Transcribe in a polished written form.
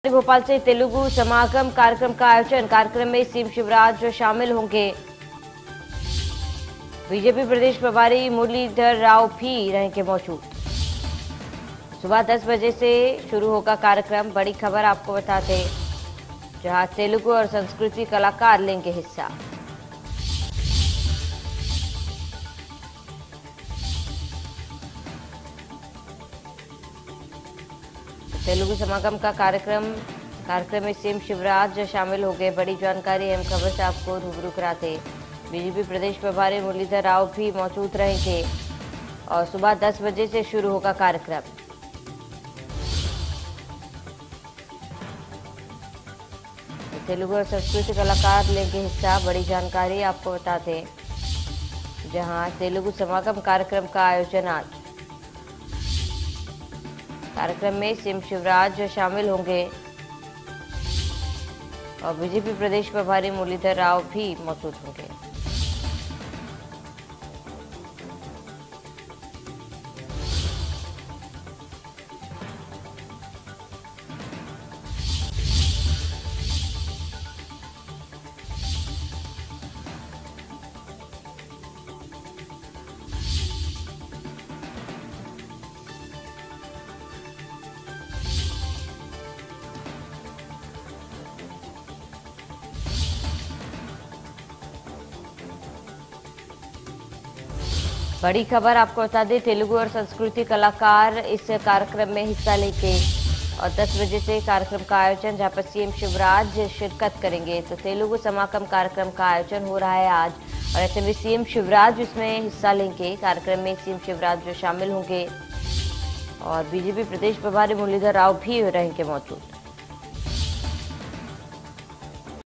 भोपाल से तेलुगु समागम कार्यक्रम का आयोजन। कार्यक्रम में सीएम शिवराज शामिल होंगे। बीजेपी प्रदेश प्रभारी मुरलीधर राव भी रहेंगे मौजूद। सुबह 10 बजे से शुरू होगा कार्यक्रम। बड़ी खबर आपको बताते, जहां तेलुगु और संस्कृति कलाकार लेंगे हिस्सा। तेलुगु समागम का कार्यक्रम में सीएम शिवराज शामिल हो गए। बड़ी जानकारी अहम खबर से आपको रूबरू कराते। बीजेपी प्रदेश प्रभारी मुरलीधर राव भी मौजूद रहेंगे और सुबह 10 बजे से शुरू होगा कार्यक्रम। तेलुगु और संस्कृति कलाकार लेंगे हिस्सा। बड़ी जानकारी आपको बताते, जहां तेलुगु समागम कार्यक्रम का आयोजन आज। कार्यक्रम में सीएम शिवराज शामिल होंगे और बीजेपी प्रदेश प्रभारी मुरलीधर राव भी मौजूद होंगे। बड़ी खबर आपको बता दें, तेलुगु और संस्कृति कलाकार इस कार्यक्रम में हिस्सा लेंगे और 10 बजे से कार्यक्रम का आयोजन, जहां पर सीएम शिवराज शिरकत करेंगे। तो तेलुगु समागम कार्यक्रम का आयोजन हो रहा है आज और ऐसे में सीएम शिवराज इसमें हिस्सा लेंगे। कार्यक्रम में सीएम शिवराज जो शामिल होंगे और बीजेपी प्रदेश प्रभारी मुरलीधर राव भी रहेंगे मौजूद।